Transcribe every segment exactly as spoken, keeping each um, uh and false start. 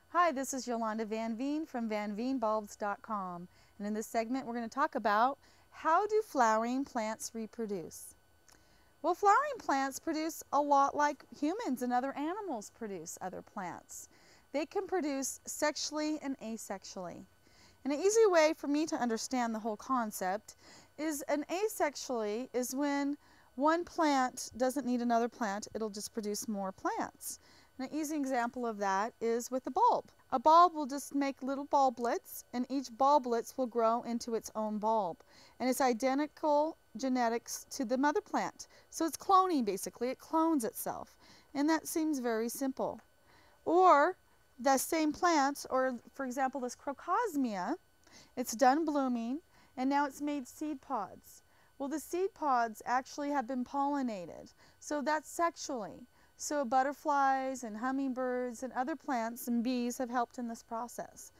Hi, this is Yolanda Vanveen from van veen bulbs dot com, and in this segment we're going to talk about how do flowering plants reproduce. Well, flowering plants produce a lot like humans and other animals produce other plants. They can produce sexually and asexually. And an easy way for me to understand the whole concept is an asexually is when one plant doesn't need another plant, it'll just produce more plants. An easy example of that is with a bulb. A bulb will just make little bulblets, and each bulblets will grow into its own bulb. And it's identical genetics to the mother plant. So it's cloning basically, it clones itself. And that seems very simple. Or the same plant, or for example this crocosmia, it's done blooming and now it's made seed pods. Well, the seed pods actually have been pollinated. So that's sexually. So butterflies and hummingbirds and other plants and bees have helped in this process.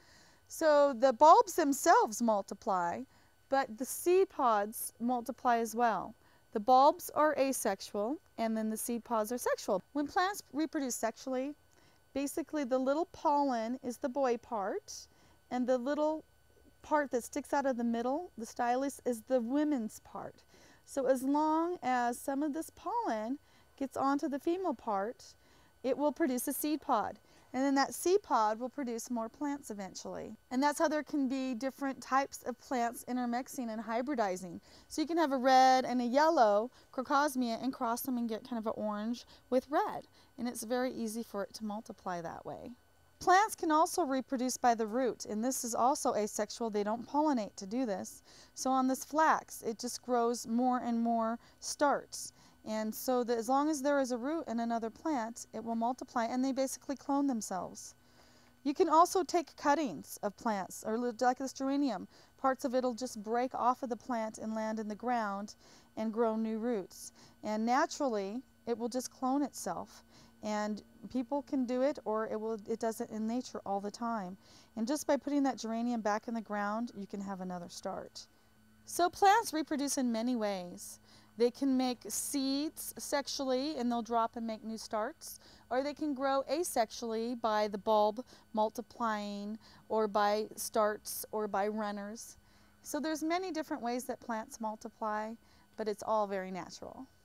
So the bulbs themselves multiply, but the seed pods multiply as well. The bulbs are asexual and then the seed pods are sexual. When plants reproduce sexually, basically the little pollen is the boy part and the little part that sticks out of the middle, the stylus, is the women's part. So as long as some of this pollen gets onto the female part, it will produce a seed pod. And then that seed pod will produce more plants eventually. And that's how there can be different types of plants intermixing and hybridizing. So you can have a red and a yellow crocosmia and cross them and get kind of an orange with red. And it's very easy for it to multiply that way. Plants can also reproduce by the root, and this is also asexual. They don't pollinate to do this. So on this flax, it just grows more and more starts. And so that as long as there is a root in another plant, it will multiply, and they basically clone themselves. You can also take cuttings of plants, or like this geranium. Parts of it will just break off of the plant and land in the ground and grow new roots. And naturally, it will just clone itself. And people can do it, or it will it does it in nature all the time. And just by putting that geranium back in the ground, you can have another start. So plants reproduce in many ways. They can make seeds sexually and they'll drop and make new starts, or they can grow asexually by the bulb multiplying, or by starts, or by runners. So there's many different ways that plants multiply, but it's all very natural.